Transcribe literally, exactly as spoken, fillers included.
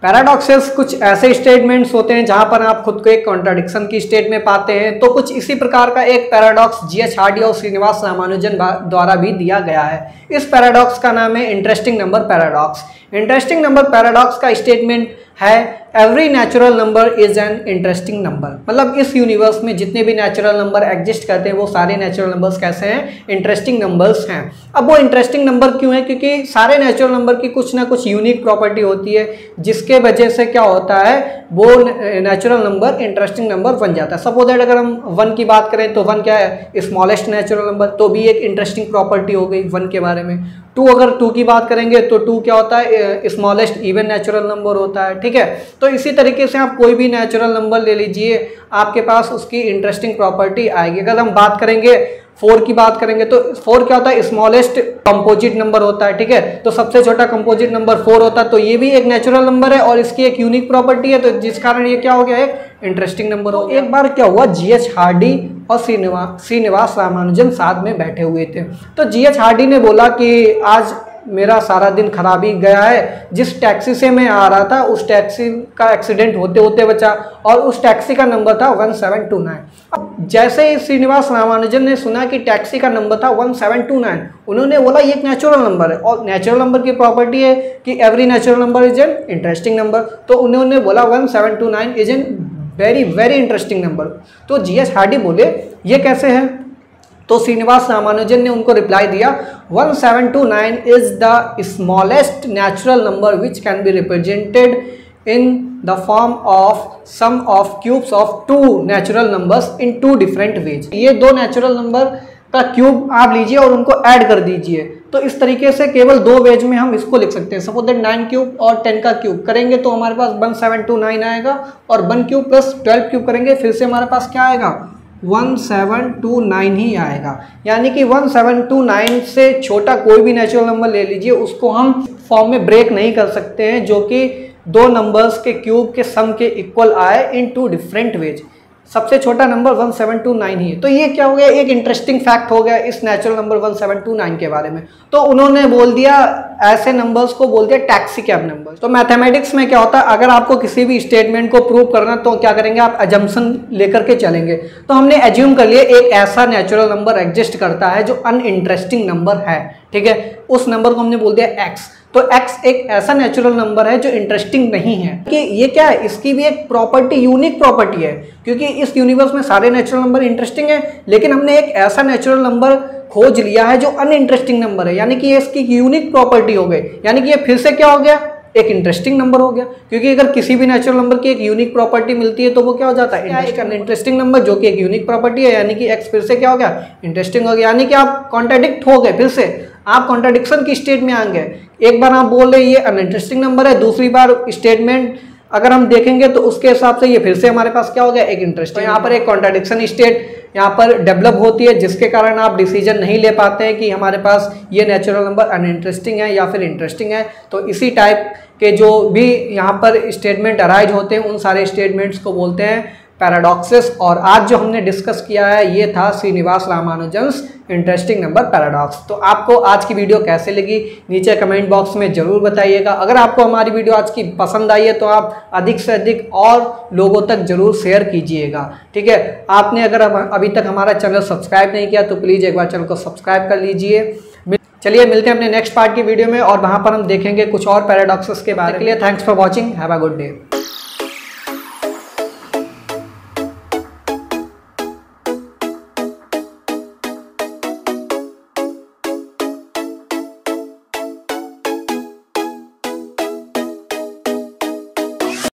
Paradoxes कुछ ऐसे statements होते हैं जहां पर आप खुद को एक कॉन्ट्राडिक्शन की स्टेट में पाते हैं। तो कुछ इसी प्रकार का एक पैराडॉक्स जी एच हार्डी और श्रीनिवास रामानुजन द्वारा भी दिया गया है। इस पैराडॉक्स का नाम है interesting number paradox. Interesting number paradox का स्टेटमेंट है every natural number is an interesting number. मतलब इस यूनिवर्स में जितने भी नेचुरल नंबर एग्जिस्ट करते हैं वो सारे नेचुरल नंबर्स कैसे हैं, इंटरेस्टिंग नंबर्स हैं। अब वो इंटरेस्टिंग नंबर क्यों है, क्योंकि सारे नेचुरल नंबर की कुछ ना कुछ यूनिक प्रॉपर्टी होती है जिसके वजह से क्या होता है वो नेचुरल नंबर इंटरेस्टिंग नंबर बन जाता है। सपोज दैट अगर हम वन की बात करें तो वन क्या है, स्मॉलेस्ट नेचुरल नंबर, तो भी एक इंटरेस्टिंग प्रॉपर्टी हो गई वन के बारे में। टू अगर टू की बात करेंगे तो टू क्या होता है, स्मॉलेस्ट इवन नेचुरल नंबर होता है। ठीक है, तो इसी तरीके से आप कोई भी नेचुरल नंबर ले लीजिए, आपके पास उसकी इंटरेस्टिंग प्रॉपर्टी आएगी। अगर हम बात करेंगे फोर की बात करेंगे तो फोर क्या होता है, स्मॉलेस्ट कंपोजिट नंबर होता है। ठीक है, तो सबसे छोटा कंपोजिट नंबर फोर होता है, तो ये भी एक नेचुरल नंबर है और इसकी एक यूनिक प्रॉपर्टी है, तो जिस कारण ये क्या हो गया, एक इंटरेस्टिंग नंबर हो। एक बार क्या हुआ, जी एच हार्डी और श्रीनिवास श्रीनिवास रामानुजन साथ में बैठे हुए थे। तो जी एच हार्डी ने बोला कि आज मेरा सारा दिन खराब ही गया है, जिस टैक्सी से मैं आ रहा था उस टैक्सी का एक्सीडेंट होते होते बचा और उस टैक्सी का नंबर था वन सेवन टू नाइन। अब जैसे ही श्रीनिवास रामानुजन ने सुना कि टैक्सी का नंबर था वन सेवन टू नाइन, उन्होंने बोला ये एक नेचुरल नंबर है और नेचुरल नंबर की प्रॉपर्टी है कि every natural number is an interesting number. तो उन्होंने बोला one seven two nine is an very very interesting number. तो जी एच हार्डी बोले ये कैसे है, तो श्रीनिवास रामानुजन ने उनको रिप्लाई दिया one seven two nine is the smallest natural number which can be represented in the form of sum of cubes of two natural numbers in two different ways. ये दो नेचुरल नंबर का cube आप लीजिए और उनको add कर दीजिए, तो इस तरीके से केवल दो वेज में हम इसको लिख सकते हैं। सपोज दैट नाइन क्यूब और टेन का क्यूब करेंगे तो हमारे पास वन सेवन टू नाइन आएगा, और one cube plus twelve cube करेंगे फिर से हमारे पास क्या आएगा, वन सेवन टू नाइन ही आएगा। यानी कि वन सेवन टू नाइन से छोटा कोई भी नेचुरल नंबर ले लीजिए, उसको हम फॉर्म में ब्रेक नहीं कर सकते हैं जो कि दो नंबर्स के क्यूब के सम के इक्वल आए इन टू डिफरेंट वेज। सबसे छोटा number one seven two nine ही है। तो ये क्या हो गया, एक इंटरेस्टिंग फैक्ट हो गया इस natural number one seven two nine के बारे में। तो उन्होंने बोल दिया, ऐसे नंबर्स को बोल दिया टैक्सी कैब नंबर। तो मैथमेटिक्स में क्या होता है, अगर आपको किसी भी स्टेटमेंट को प्रूव करना तो क्या करेंगे, आप अजम्पशन लेकर के चलेंगे। तो हमने एज्यूम कर लिया एक ऐसा नेचुरल नंबर एग्जिस्ट करता है जो अनइंटरेस्टिंग नंबर है। ठीक है, उस नंबर को हमने बोल दिया एक्स। तो x एक ऐसा नेचुरल नंबर है जो इंटरेस्टिंग नहीं है कि ये क्या है, इसकी भी एक प्रॉपर्टी यूनिक प्रॉपर्टी है, क्योंकि इस यूनिवर्स में सारे नेचुरल नंबर इंटरेस्टिंग है, लेकिन हमने एक ऐसा नेचुरल नंबर खोज लिया है जो अनइंटरेस्टिंग नंबर है, यानी कि ये इसकी यूनिक प्रॉपर्टी हो गई। यानी कि ये फिर से क्या हो गया, एक इंटरेस्टिंग नंबर हो गया, क्योंकि अगर किसी भी नेचुरल नंबर की एक यूनिक प्रॉपर्टी मिलती है तो वो क्या हो जाता है, एक इंटरेस्टिंग नंबर जो कि एक यूनिक प्रॉपर्टी है। यानी कि x फिर से क्या हो गया, इंटरेस्टिंग हो गया। यानी कि आप कॉन्ट्राडिक्ट हो गए, फिर से आप कॉन्ट्राडिक्शन की स्टेट में आ गए। एक बार आप बोल रहे ये अनइंटरेस्टिंग नंबर है, दूसरी बार स्टेटमेंट अगर हम देखेंगे तो उसके हिसाब से ये फिर से हमारे पास क्या हो गया, एक इंटरेस्टिंग। तो यहाँ पर एक कॉन्ट्राडिक्शन स्टेट यहाँ पर डेवलप होती है, जिसके कारण आप डिसीजन नहीं ले पाते हैं कि हमारे पास ये नेचुरल नंबर अनइंटरेस्टिंग है या फिर इंटरेस्टिंग है। तो इसी टाइप के जो भी यहाँ पर स्टेटमेंट अराइज होते हैं उन सारे स्टेटमेंट्स को बोलते हैं पैराडॉक्सेस। और आज जो हमने डिस्कस किया है ये था Srinivasa Ramanujan's interesting number paradox. तो आपको आज की वीडियो कैसे लगी नीचे कमेंट बॉक्स में ज़रूर बताइएगा। अगर आपको हमारी वीडियो आज की पसंद आई है तो आप अधिक से अधिक और लोगों तक जरूर शेयर कीजिएगा। ठीक है, आपने अगर अभी तक हमारा चैनल सब्सक्राइब नहीं किया तो प्लीज़ एक बार चैनल को सब्सक्राइब कर लीजिए। चलिए मिलते हैं अपने नेक्स्ट पार्ट की वीडियो में और वहाँ पर हम देखेंगे कुछ और पैराडॉक्सेस के बारे में। Thanks for watching, have a good day.